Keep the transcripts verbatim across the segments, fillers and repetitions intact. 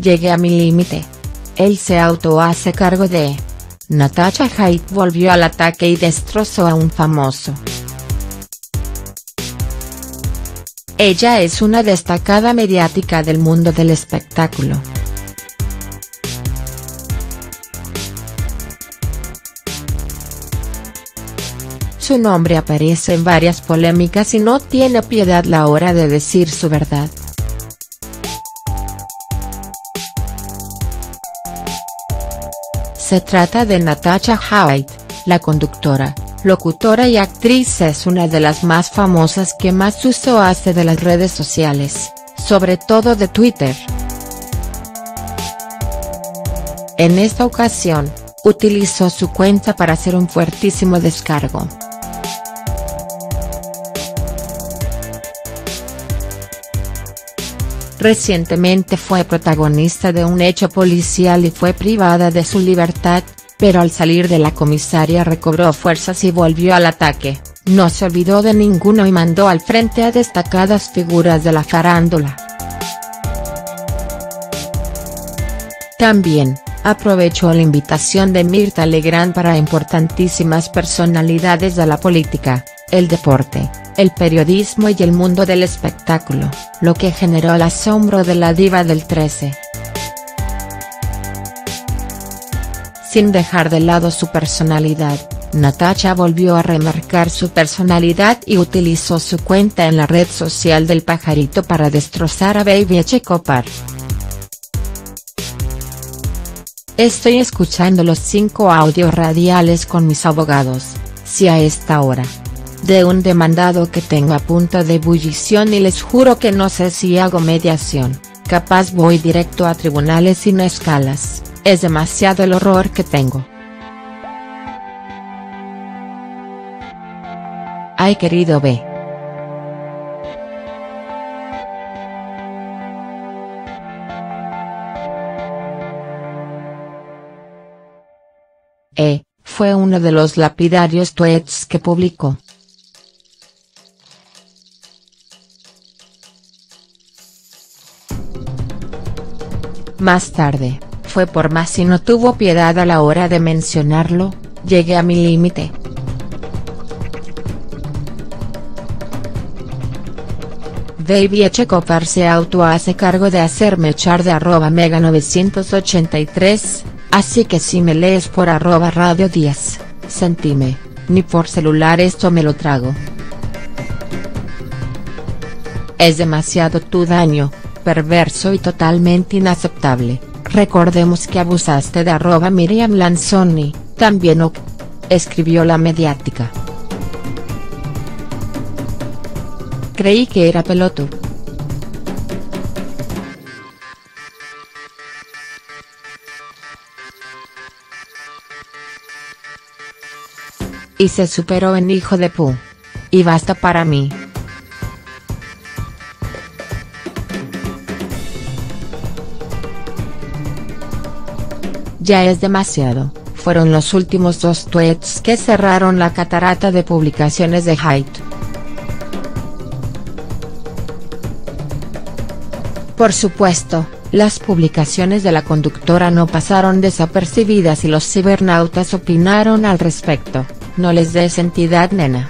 llegué a mi límite. Él se auto hace cargo de. Natasha Haidt volvió al ataque y destrozó a un famoso. Ella es una destacada mediática del mundo del espectáculo. Su nombre aparece en varias polémicas y no tiene piedad a la hora de decir su verdad. Se trata de Natasha Haidt, la conductora, locutora y actriz. Es una de las más famosas que más uso hace de las redes sociales, sobre todo de Twitter. En esta ocasión, utilizó su cuenta para hacer un fuertísimo descargo. Recientemente fue protagonista de un hecho policial y fue privada de su libertad, pero al salir de la comisaría recobró fuerzas y volvió al ataque. No se olvidó de ninguno y mandó al frente a destacadas figuras de la farándula. También, aprovechó la invitación de Mirtha Legrand para importantísimas personalidades de la política, el deporte, el periodismo y el mundo del espectáculo, lo que generó el asombro de la diva del trece. Sin dejar de lado su personalidad, Natasha volvió a remarcar su personalidad y utilizó su cuenta en la red social del pajarito para destrozar a Baby Echecopar. Estoy escuchando los cinco audios radiales con mis abogados, si a esta hora. De un demandado que tengo a punto de ebullición y les juro que no sé si hago mediación, capaz voy directo a tribunales sin escalas, es demasiado el horror que tengo. Ay querido B. E, fue uno de los lapidarios tweets que publicó. Más tarde, fue por más y no tuvo piedad a la hora de mencionarlo, llegué a mi límite. Baby Echecopar se auto hace cargo de hacerme echar de arroba mega novecientos ochenta y tres, así que si me lees por arroba radio diez, sentime, ni por celular esto me lo trago. Es demasiado tu daño, perverso y totalmente inaceptable. Recordemos que abusaste de arroba Miriam Lanzoni, también ok, escribió la mediática. Creí que era pelotudo. Y se superó en hijo de pu. Y basta para mí. Ya es demasiado, fueron los últimos dos tweets que cerraron la catarata de publicaciones de Haidt. Por supuesto, las publicaciones de la conductora no pasaron desapercibidas y los cibernautas opinaron al respecto, no les des entidad nena.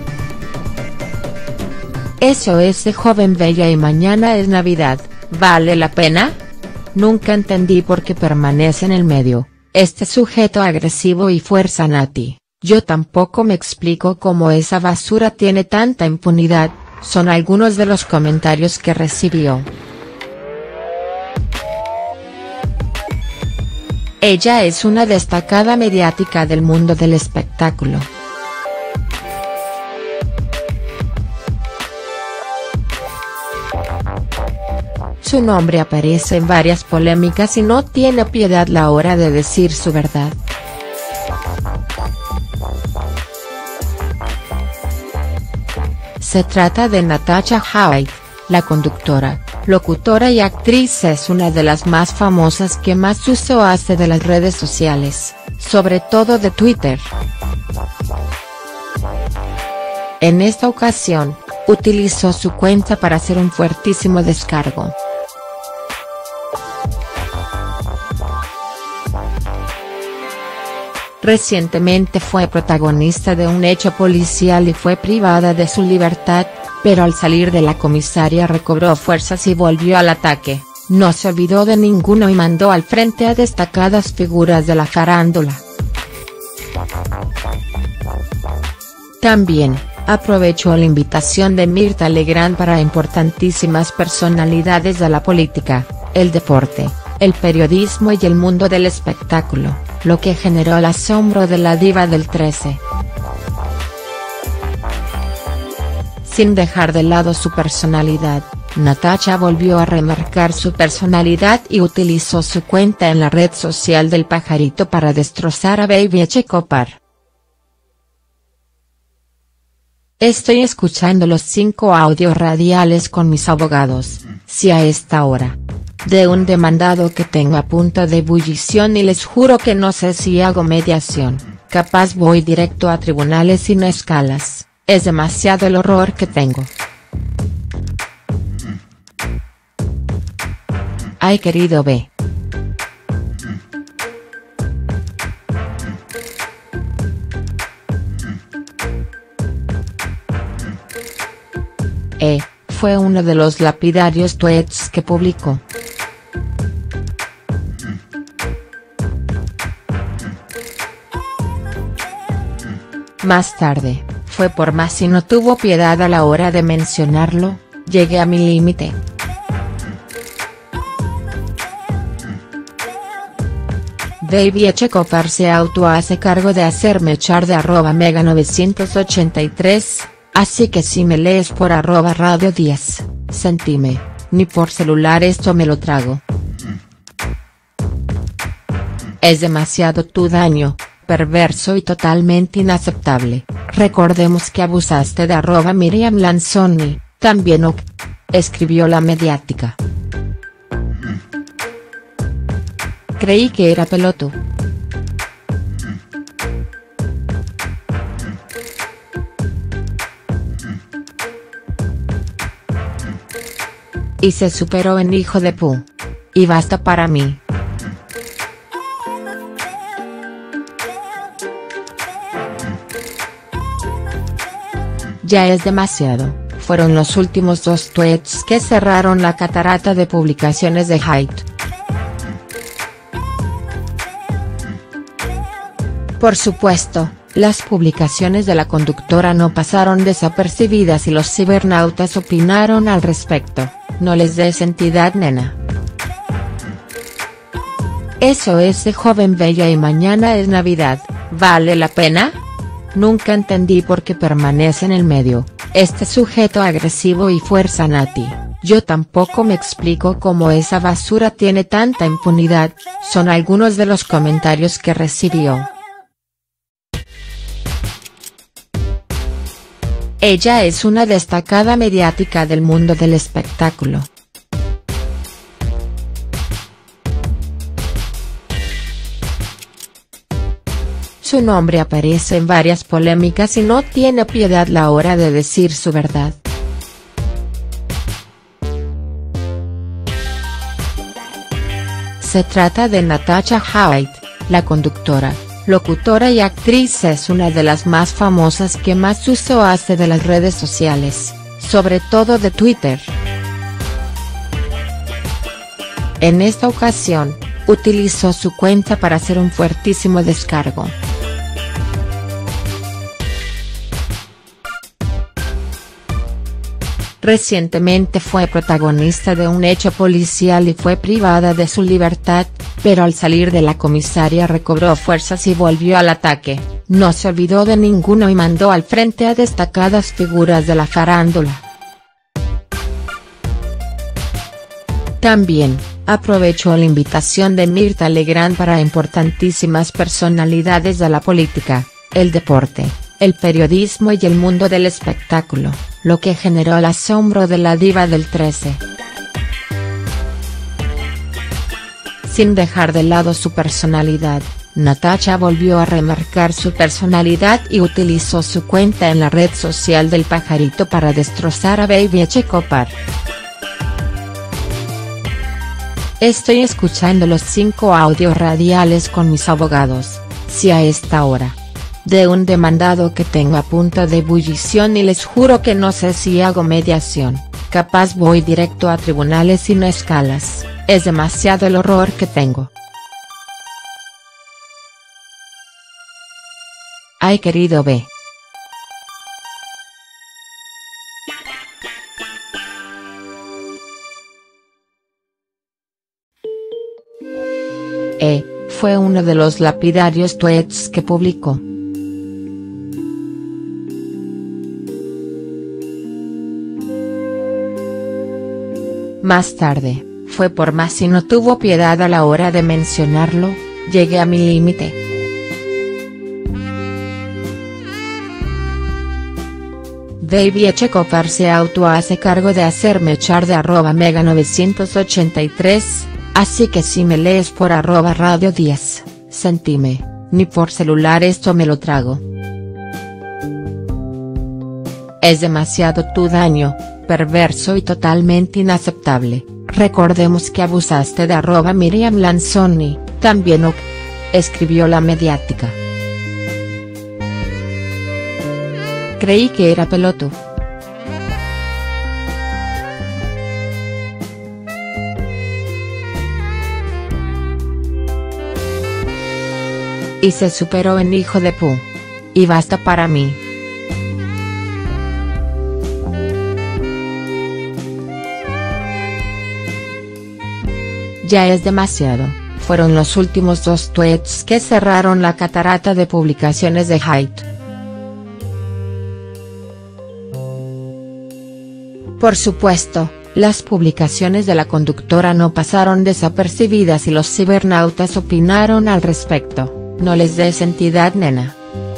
Eso es de joven bella y mañana es Navidad, ¿vale la pena? Nunca entendí por qué permanece en el medio, este sujeto agresivo y fuerza Nati, yo tampoco me explico cómo esa basura tiene tanta impunidad, son algunos de los comentarios que recibió. Ella es una destacada mediática del mundo del espectáculo. Su nombre aparece en varias polémicas y no tiene piedad a la hora de decir su verdad. Se trata de Natasha Haidt, la conductora, locutora y actriz. Es una de las más famosas que más uso hace de las redes sociales, sobre todo de Twitter. En esta ocasión, utilizó su cuenta para hacer un fuertísimo descargo. Recientemente fue protagonista de un hecho policial y fue privada de su libertad, pero al salir de la comisaría recobró fuerzas y volvió al ataque. No se olvidó de ninguno y mandó al frente a destacadas figuras de la farándula. También, aprovechó la invitación de Mirta Legrand para importantísimas personalidades de la política, el deporte, el periodismo y el mundo del espectáculo, lo que generó el asombro de la diva del trece. Sin dejar de lado su personalidad, Natasha volvió a remarcar su personalidad y utilizó su cuenta en la red social del pajarito para destrozar a Baby Echecopar. Estoy escuchando los cinco audios radiales con mis abogados, si a esta hora. De un demandado que tengo a punto de ebullición y les juro que no sé si hago mediación, capaz voy directo a tribunales sin escalas, es demasiado el horror que tengo. Ay querido B. E, fue uno de los lapidarios tweets que publicó. Más tarde, fue por más y no tuvo piedad a la hora de mencionarlo, llegué a mi límite. Baby Echecopar se autohace cargo de hacerme echar de arroba mega novecientos ochenta y tres, así que si me lees por arroba radio diez, sentime, ni por celular esto me lo trago. Es demasiado tu daño, perverso y totalmente inaceptable. Recordemos que abusaste de arroba Miriam Lanzoni, también ok, escribió la mediática. Creí que era peloto. Y se superó en hijo de pu. Y basta para mí. Ya es demasiado, fueron los últimos dos tweets que cerraron la catarata de publicaciones de hate. Por supuesto, las publicaciones de la conductora no pasaron desapercibidas y los cibernautas opinaron al respecto, no les des entidad nena. Eso es de joven bella y mañana es Navidad, ¿vale la pena? Nunca entendí por qué permanece en el medio, este sujeto agresivo y fuerza Nati, yo tampoco me explico cómo esa basura tiene tanta impunidad, son algunos de los comentarios que recibió. Ella es una destacada mediática del mundo del espectáculo. Su nombre aparece en varias polémicas y no tiene piedad a la hora de decir su verdad. Se trata de Natasha Haidt, la conductora, locutora y actriz. Es una de las más famosas que más uso hace de las redes sociales, sobre todo de Twitter. En esta ocasión, utilizó su cuenta para hacer un fuertísimo descargo. Recientemente fue protagonista de un hecho policial y fue privada de su libertad, pero al salir de la comisaría recobró fuerzas y volvió al ataque, no se olvidó de ninguno y mandó al frente a destacadas figuras de la farándula. También, aprovechó la invitación de Mirta Legrand para importantísimas personalidades de la política, el deporte, el periodismo y el mundo del espectáculo, lo que generó el asombro de la diva del trece. Sin dejar de lado su personalidad, Natasha volvió a remarcar su personalidad y utilizó su cuenta en la red social del pajarito para destrozar a Baby Echecopar. Estoy escuchando los cinco audios radiales con mis abogados, si a esta hora. De un demandado que tengo a punto de ebullición y les juro que no sé si hago mediación, capaz voy directo a tribunales sin escalas, es demasiado el horror que tengo. Ay querido B. E, fue uno de los lapidarios tweets que publicó. Más tarde, fue por más y no tuvo piedad a la hora de mencionarlo, llegué a mi límite. Baby Echecopar se auto hace cargo de hacerme echar de arroba mega novecientos ochenta y tres, así que si me lees por arroba radio diez, sentime, ni por celular esto me lo trago. Es demasiado tu daño, perverso y totalmente inaceptable. Recordemos que abusaste de arroba Miriam Lanzoni, también ok, escribió la mediática. Creí que era peloto. Y se superó en hijo de pu. Y basta para mí. Ya es demasiado, fueron los últimos dos tweets que cerraron la catarata de publicaciones de hate. Por supuesto, las publicaciones de la conductora no pasaron desapercibidas y los cibernautas opinaron al respecto, no les des entidad nena.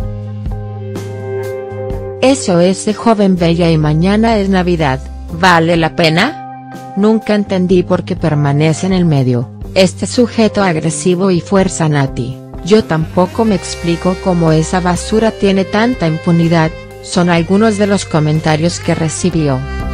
¿Eso es de joven bella y mañana es Navidad, vale la pena? Nunca entendí por qué permanece en el medio, este sujeto agresivo y fuerza Nati, yo tampoco me explico cómo esa basura tiene tanta impunidad, son algunos de los comentarios que recibió.